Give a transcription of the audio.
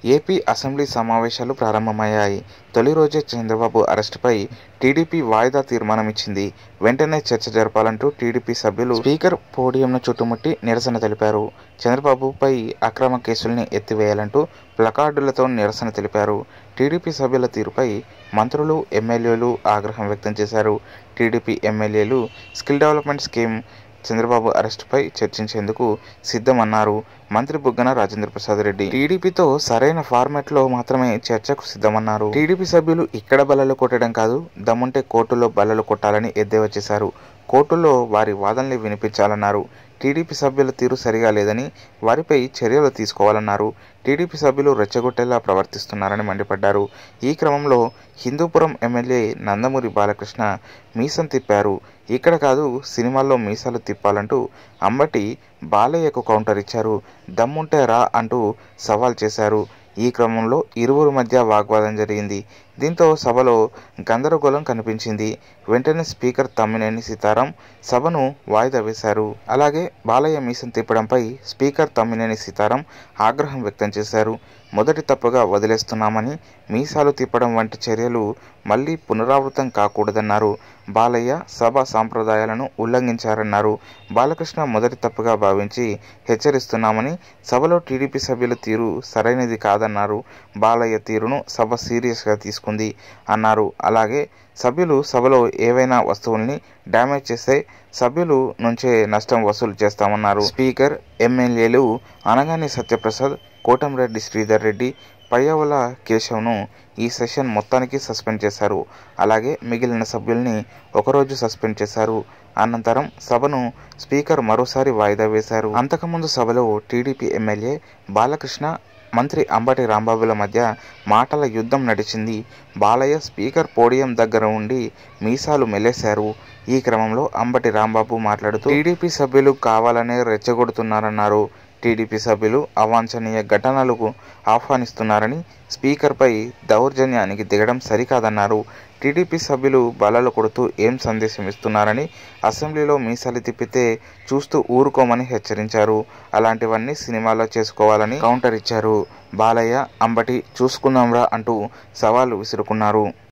AP assembly సమావేశాలు ప్రారంభమయ్యాయి. తొలి రోజే చంద్రబాబు అరెస్టుపై టీడీపీ వాయిదా తీర్మానం ఇచ్చింది. వెంటనే చర్చ జరపాలంటూ టీడీపీ సభ్యులు స్పీకర్ పోడియంను చుట్టుముట్టి నిరసన తెలిపారు. చంద్రబాబుపై అక్రమ కేసుల్ని ఎత్తివేయాలంటూ ప్లకార్డులతో నిరసన తెలిపారు. టీడీపీ సభ్యుల తీరుపై మంత్రులు, ఎమ్మెల్యేలు ఆగ్రహం వ్యక్తం చేశారు. టీడీపీ ఎమ్మెల్యేలు స్కిల్ డెవలప్మెంట్ స్కీమ్, చంద్రబాబు అరెస్టుపై చర్చించేందుకు సిద్ధమన్నారు మంత్రి బుగ్గన రాజేంద్రప్రసాద్ రెడ్డి. టీడీపీతో సరైన ఫార్మాట్లో మాత్రమే చర్చకు సిద్ధమన్నారు. టీడీపీ సభ్యులు ఇక్కడ బల్లలు కొట్టడం కాదు, దమ్ముంటే కోర్టులో బల్లలు కొట్టాలని ఎద్దేవా చేశారు. కోర్టుల్లో వారి వాదనలు వినిపించాలన్నారు. టీడీపీ సభ్యుల తీరు సరిగా లేదని, వారిపై చర్యలు తీసుకోవాలన్నారు. టీడీపీ సభ్యులు రెచ్చగొట్టేలా ప్రవర్తిస్తున్నారని మండిపడ్డారు. ఈ క్రమంలో హిందూపురం ఎమ్మెల్యే నందమూరి బాలకృష్ణ మీసం తిప్పారు. ఇక్కడ కాదు, సినిమాల్లో మీసాలు తిప్పాలంటూ అంబటి బాలయ్యకు కౌంటర్ ఇచ్చారు. దమ్ముంటే రా అంటూ సవాల్ చేశారు. ఈ క్రమంలో ఇరువురి మధ్య వాగ్వాదం జరిగింది. దీంతో సభలో గందరగోళం కనిపించింది. వెంటనే స్పీకర్ తమ్మినేని సీతారాం సభను వాయిదా వేశారు. అలాగే బాలయ్య మీసం తిప్పడంపై స్పీకర్ తమ్మినేని సీతారాం ఆగ్రహం వ్యక్తం చేశారు. మొదటి తప్పుగా వదిలేస్తున్నామని, మీసాలు తిప్పడం వంటి చర్యలు మళ్లీ పునరావృతం కాకూడదన్నారు. బాలయ్య సభ సాంప్రదాయాలను ఉల్లంఘించారన్నారు. బాలకృష్ణ మొదటి తప్పుగా భావించి హెచ్చరిస్తున్నామని, సభలో టీడీపీ సభ్యుల తీరు సరైనది కాదన్నారు. బాలయ్య తీరును సభ సీరియస్గా తీసుకుంది అన్నారు. అలాగే సభ్యులు సభలో ఏవైనా వస్తువుల్ని డ్యామేజ్ చేస్తే సభ్యులు నుంచే నష్టం వసూలు చేస్తామన్నారు. స్పీకర్, ఎమ్మెల్యేలు అనగానే సత్యప్రసాద్, కోటంరెడ్డి శ్రీధర్ రెడ్డి, పయ్యావుల కేశవ్ను ఈ సెషన్ మొత్తానికి సస్పెండ్ చేశారు. అలాగే మిగిలిన సభ్యుల్ని ఒకరోజు సస్పెండ్ చేశారు. అనంతరం సభను స్పీకర్ మరోసారి వాయిదా వేశారు. అంతకుముందు సభలో టీడీపీ ఎమ్మెల్యే బాలకృష్ణ, మంత్రి అంబటి రాంబాబుల మధ్య మాటల యుద్ధం నడిచింది. బాలయ్య స్పీకర్ పోడియం దగ్గర ఉండి మీసాలు మెలేశారు. ఈ క్రమంలో అంబటి రాంబాబు మాట్లాడుతూ టీడీపీ సభ్యులు కావాలనే రెచ్చగొడుతున్నారన్నారు. టీడీపీ సభ్యులు అవాంఛనీయ ఘటనలకు ఆహ్వానిస్తున్నారని, స్పీకర్పై దౌర్జన్యానికి దిగడం సరికాదన్నారు. టీడీపీ సభ్యులు బల్లలు కొడుతూ ఏం సందేశం ఇస్తున్నారని, అసెంబ్లీలో మీసాలు తిప్పితే చూస్తూ ఊరుకోమని హెచ్చరించారు. అలాంటివన్నీ సినిమాలో చేసుకోవాలని కౌంటర్ ఇచ్చారు. బాలయ్య, అంబటి చూసుకుందాంరా అంటూ సవాల్ విసురుకున్నారు.